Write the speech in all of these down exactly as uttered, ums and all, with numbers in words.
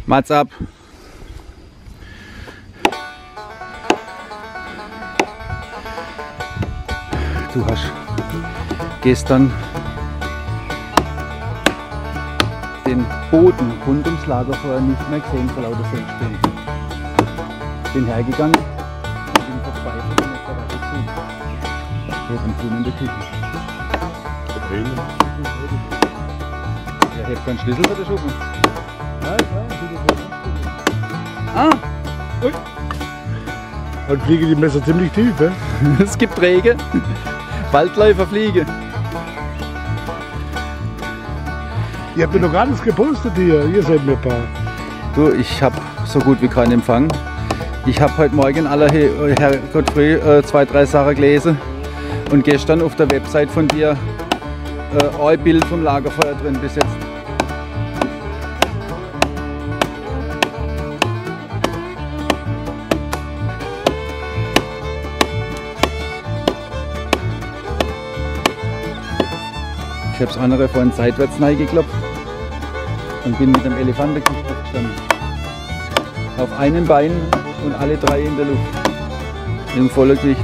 Mats ab. Du hast gestern den Boden rund ums Lagerfeuer nicht mehr gesehen vor lauter Feldspielen. Bin hergegangen und bin verzweifelt und jetzt war zu. Ich habe einen in der Küche. Ja, ich habe keinen Schlüssel für den Schuppen. Ah! Ui. Dann fliegen die Messer ziemlich tief, ja? Es gibt Träge. Waldläufer fliegen. Ihr habt mir noch gar nichts gepostet hier. Ihr seid mir ein paar. Du, ich habe so gut wie keinen Empfang. Ich habe heute Morgen in aller Herrgott früh äh, zwei, drei Sachen gelesen und gestern auf der Website von dir äh, ein Bild vom Lagerfeuer drin bis jetzt. Ich habe das andere vorhin seitwärts reingeklopft und bin mit dem Elefantenkopf gestanden. Auf einem Bein und alle drei in der Luft. Im vollen Gewicht.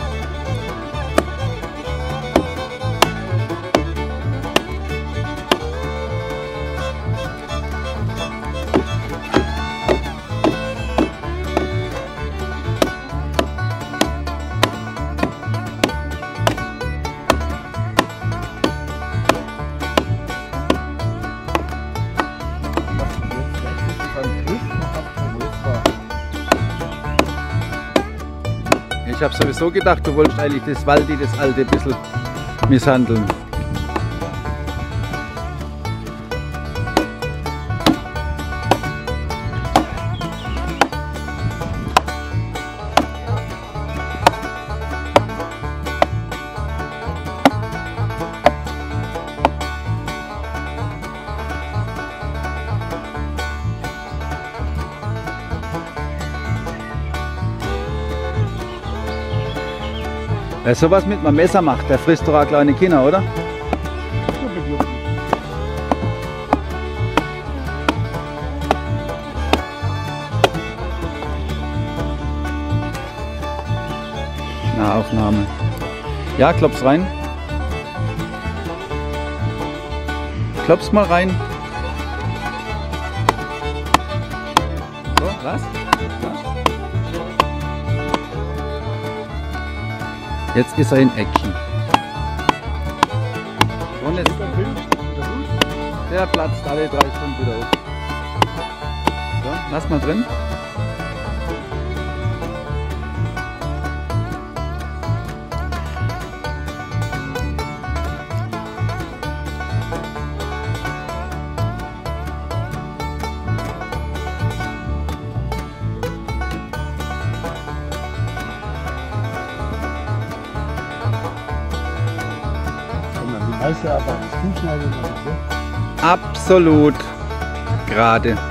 Ich habe sowieso gedacht, du wolltest eigentlich das Waldi, das alte, ein bisschen misshandeln. Wer sowas mit einem Messer macht, der frisst doch auch kleine Kinder, oder? Na, Aufnahme. Ja, klopf's rein. Klopf's mal rein. So, was? Jetzt ist er in Action. Und jetzt der platzt alle drei Stunden wieder auf. So, lass mal drin. Weißt du, aber das Zuschneiden ist so. Absolut gerade.